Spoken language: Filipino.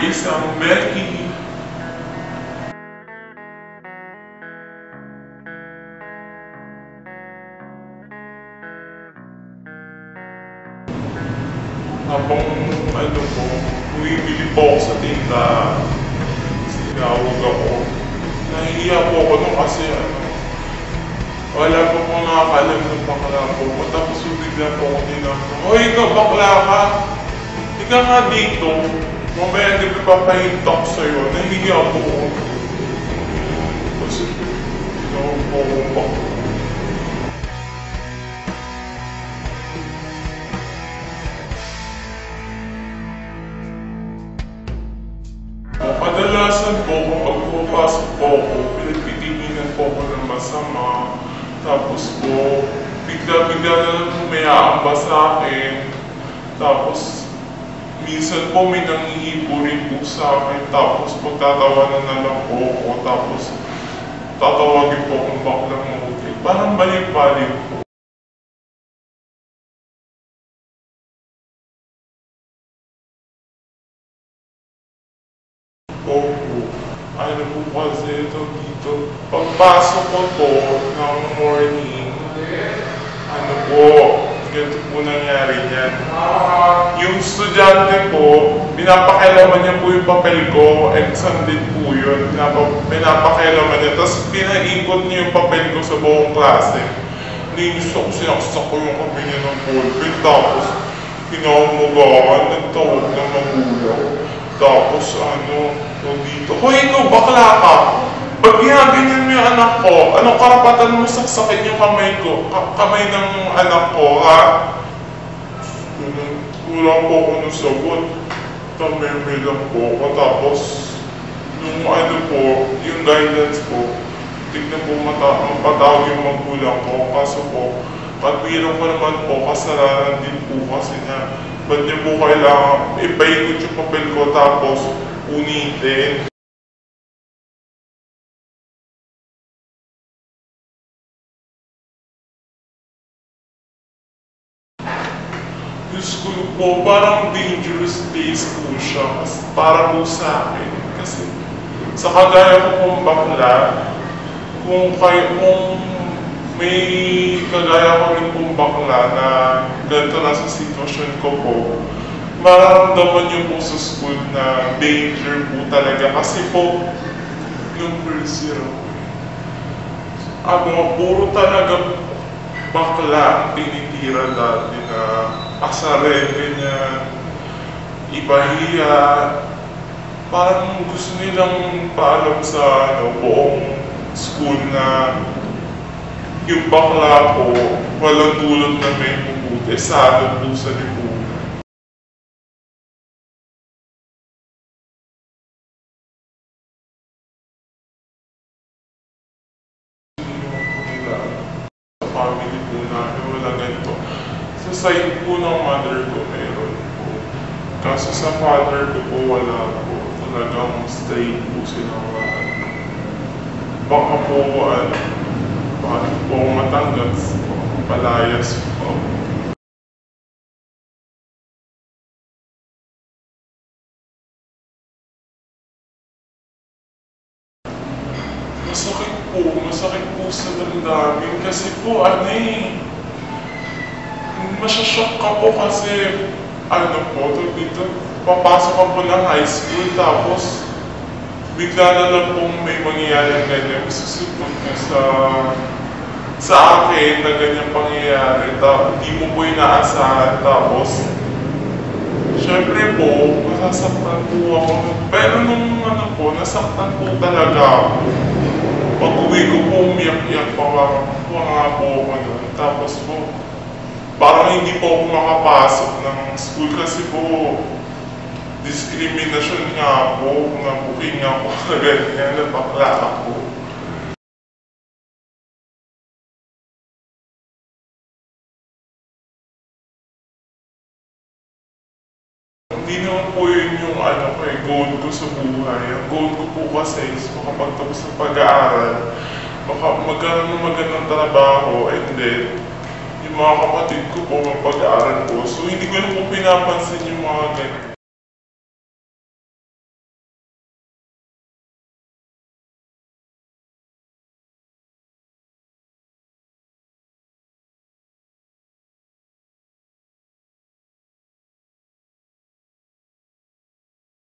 isang Becky. Habang bumibili po ako sa tindahan, sinawag ako. Nahihiya po ako nung kasi wala po akong nakakalam ng bakla po. Tapos bigla po ako tinapos. Hoy, ikaw bakla ka! Ika nga dito. Mamaya hindi ko papahintok sa'yo. Nahihiya po ako. Kasi tinawag po akong bakla. Kadalasan po, kung magpapasok po ako, pinagtitinginan po ako ng masama. Tapos po, bigla-bigla na lang po may aamba sa akin. Tapos, minsan po may nangihipo rin po sa akin. Tapos, pagtatawanan na lang po ako. Tapos, tatawagin po akong baklang mabuti. Parang balik-balik po. Opo. Ano po kasi ito dito. Pagpasok ko po ng morning, ano po, ganito po nangyari niyan. Yung estudyante po, pinapakialaman niya po yung papel ko, exam din po yun. Pinapakialaman niya, tapos pinaikot niya yung papel ko sa buong klase. Gusto ko sinaksak ko yung kape niya ng ballpen, tapos pinamagawan, nagtawag ng magulang. Tapos dito, hoy ikaw, bakla ka! Ba't ginaganyan mo yung anak ko? Anong karapatan mo saksakin yung kamay ko? Kamay ng anak ko, ha? Wala po ako nasagot. Tameme lang po ako. Tapos, yung po, yung guidance po, tignan po mapatawag yung magulang ko. Kaso po, pagbilang ko naman po, kasalanan din po kasi na ba't niyo po kailangan ipaikot yung papel ko tapos unitin. Yung school po, parang dangerous place po siya para po sa akin. Kasi sa kagaya ko pong bakla, kung may kagaya ko rin pong bakla na ganito na sa sitwasyon ko po, mararamdaman niyo po sa school na danger po talaga. Kasi po, yung first year mga puro talaga bakla ang tinitira dati na asarin, ganyan, ibahiya. Parang gusto nilang paalam sa buong school na yung bakla po, walang dulot na may puputi, salot po sa lipunan. Sa family po namin, wala ganito. Sa side po ng mother ko, meron po. Kaso sa father ko po, wala po. Talagang straight po sinawahan. Baka po, bakit po matanggap, palayas po. Masakit po sa damdamin kasi po masyashock ka po kasi dito, papasok ka po ng high school tapos bigla na lang pong may mangyayari ganyan, susupot mo sa akin na ganyan pangyayari, hindi mo po inaasahan, tapos syempre po, masasaktan po ako, pero nung nasaktan po talaga ako. Pag-uwi ko po, umiyak-iyak pa nga po ako nun. Tapos po, parang hindi po ako makapasok ng school kasi po, discrimination nga po, nabuking nga po na ganyan, napakla ako. Hindi naman po yun yung goal ko sa buhay. Ang goal ko po kasi is makapagtapos ng pag-aaral, magkaroon ng magandang trabaho, and then yung mga kapatid ko po, magpag-aaral po. So hindi ko na po pinapansin yung mga ganyan.